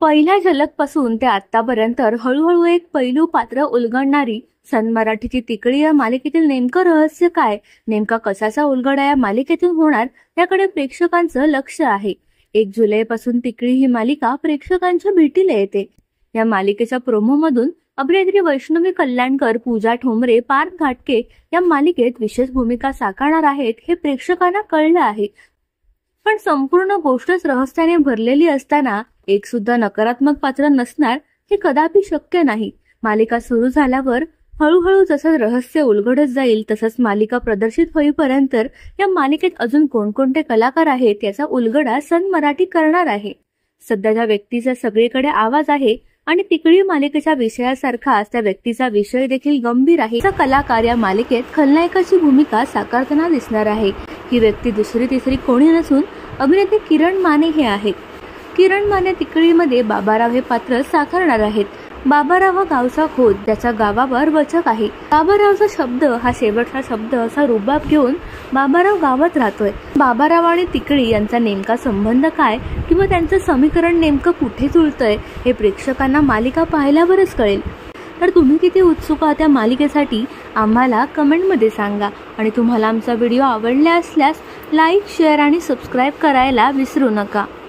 पहिल्या झलकपासून ते आतापर्यंत हळूहळू एक पैलू पात्र उलगडणारी सन मराठीची तिकडी या मालिकेतील नेमकं रहस्य काय, नेमका कशाचा उलगडा या मालिकेतून होणार याकडे प्रेक्षकांचं लक्ष आहे। 1 जुलैपासून तिकडी ही मालिका प्रेक्षकांच्या भेटीला येते। या मालिकेच्या प्रोमोमधून अभिनेत्री वैष्णवी कल्याणकर, पूजा ठोंबरे, पार्थ घाटके या मालिकेत विशेष भूमिका साकारणार आहेत हे प्रेक्षकांना कळलं आहे। पण संपूर्ण गोष्टच रहस्याने भरलेली असताना एक सुद्धा नकारात्मक पात्र नसणार हे कदापि शक्य नाही। मालिका सुरू झाल्यावर हळूहळू जसं रहस्य उलगडत जाईल तसंच मालिका प्रदर्शित होईपर्यंत या मालिकेत अजून कोणकोणते कलाकार आहेत याचा उलगडा सन मराठी करणार आहे। सध्याच्या व्यक्तीचा सगळीकडे आवाज आहे आणि तिकडी मालिकेच्या विषयासारखाच त्या व्यक्तीचा विषय देखील गंभीर आहे। असा कलाकार या मालिकेत खलनायकाची भूमिका साकारताना दिसणार आहे। ही व्यक्ती दुसरी तिसरी कोणी नसून अभिनेत्री किरण माने हे आहेत। किरण माने तिकडीमध्ये बाबाराव हे पात्र साकारणार आहेत। बाबाराव हा गावचा खोत त्याच्या गावावर वचक आहे। बाबारावचा शब्द हा शेवटचा शब्द असा रुबाब घेऊन बाबाराव गावात राहतोय। बाबाराव आणि तिकडी यांचा नेमका संबंध काय किंवा त्यांचं समीकरण नेमकं कुठे जुळतंय हे प्रेक्षकांना मालिका पाहिल्यावरच कळेल। तर तुम्ही किती उत्सुक आहात त्या मालिकेसाठी आम्हाला कमेंटमध्ये सांगा आणि तुम्हाला आमचा व्हिडिओ आवडला असल्यास लाईक, शेअर आणि सबस्क्राईब करायला विसरू नका।